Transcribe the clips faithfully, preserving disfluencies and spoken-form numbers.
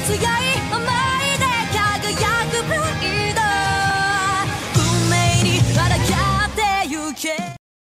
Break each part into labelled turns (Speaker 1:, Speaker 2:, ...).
Speaker 1: 強い思いで輝くプライド運命に抗ってゆけ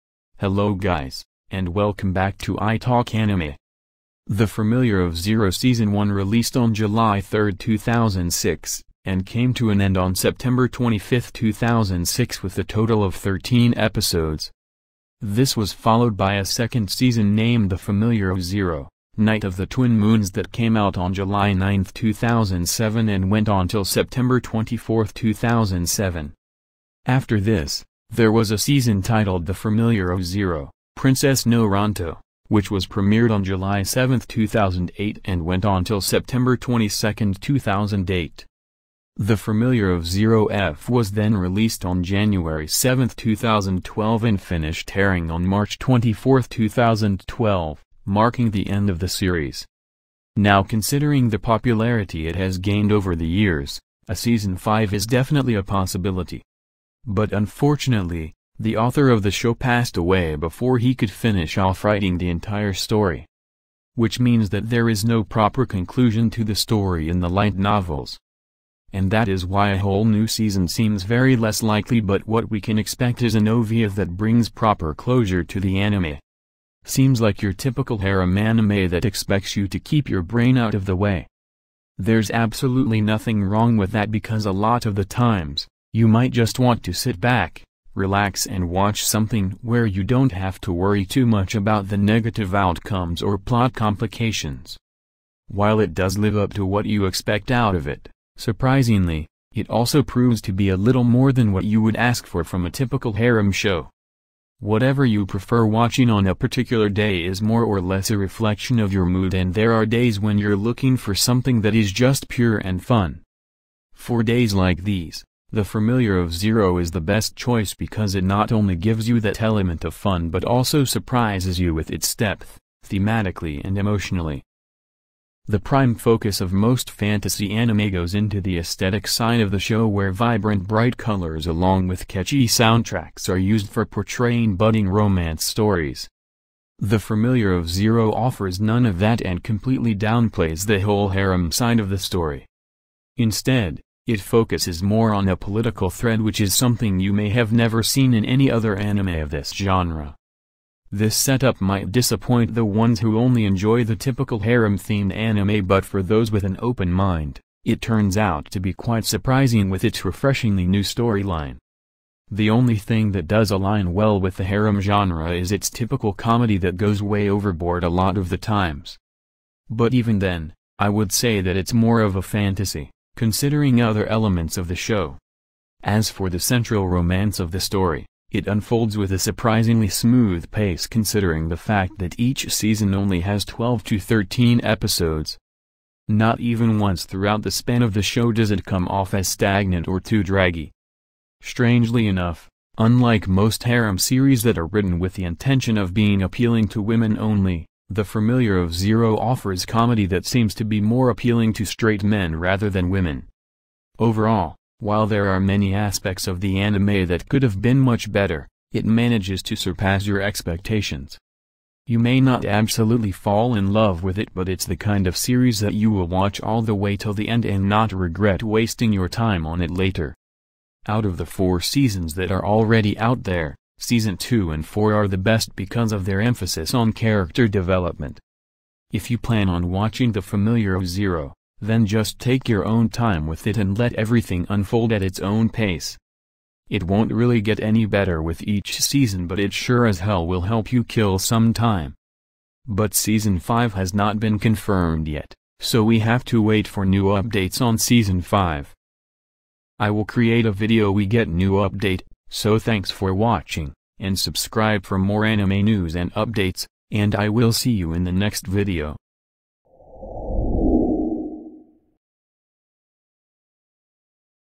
Speaker 2: Hello guys, and welcome back to I Talk Anime. The Familiar of Zero Season one released on July third two thousand six, and came to an end on September twenty-fifth two thousand six with a total of thirteen episodes. This was followed by a second season named The Familiar of Zero, Night of the Twin Moons that came out on July ninth two thousand seven and went on till September twenty-fourth two thousand seven. After this, there was a season titled The Familiar of Zero, Princess no Ranto, which was premiered on July seventh two thousand eight and went on till September twenty-second two thousand eight. The Familiar of Zero F was then released on January seventh two thousand twelve and finished airing on March twenty-fourth two thousand twelve, marking the end of the series. Now, considering the popularity it has gained over the years, a season five is definitely a possibility. But unfortunately, the author of the show passed away before he could finish off writing the entire story. Which means that there is no proper conclusion to the story in the light novels. And that is why a whole new season seems very less likely, but what we can expect is an O V A that brings proper closure to the anime. Seems like your typical harem anime that expects you to keep your brain out of the way. There's absolutely nothing wrong with that, because a lot of the times, you might just want to sit back, relax and watch something where you don't have to worry too much about the negative outcomes or plot complications. While it does live up to what you expect out of it, surprisingly, it also proves to be a little more than what you would ask for from a typical harem show. Whatever you prefer watching on a particular day is more or less a reflection of your mood, and there are days when you're looking for something that is just pure and fun. For days like these, The Familiar of Zero is the best choice because it not only gives you that element of fun but also surprises you with its depth, thematically and emotionally. The prime focus of most fantasy anime goes into the aesthetic side of the show, where vibrant bright colors along with catchy soundtracks are used for portraying budding romance stories. The Familiar of Zero offers none of that and completely downplays the whole harem side of the story. Instead, it focuses more on a political thread, which is something you may have never seen in any other anime of this genre. This setup might disappoint the ones who only enjoy the typical harem-themed anime, but for those with an open mind, it turns out to be quite surprising with its refreshingly new storyline. The only thing that does align well with the harem genre is its typical comedy that goes way overboard a lot of the times. But even then, I would say that it's more of a fantasy, considering other elements of the show. As for the central romance of the story, it unfolds with a surprisingly smooth pace, considering the fact that each season only has twelve to thirteen episodes. Not even once throughout the span of the show does it come off as stagnant or too draggy. Strangely enough, unlike most harem series that are written with the intention of being appealing to women only, The Familiar of Zero offers comedy that seems to be more appealing to straight men rather than women. Overall, while there are many aspects of the anime that could have been much better, it manages to surpass your expectations. You may not absolutely fall in love with it, but it's the kind of series that you will watch all the way till the end and not regret wasting your time on it later. Out of the four seasons that are already out there, Season two and four are the best because of their emphasis on character development. If you plan on watching The Familiar of Zero, then just take your own time with it and let everything unfold at its own pace. It won't really get any better with each season, but it sure as hell will help you kill some time. But Season five has not been confirmed yet, so we have to wait for new updates on Season five. I will create a video we get new update, so thanks for watching, and subscribe for more anime news and updates, and I will see you in the next video.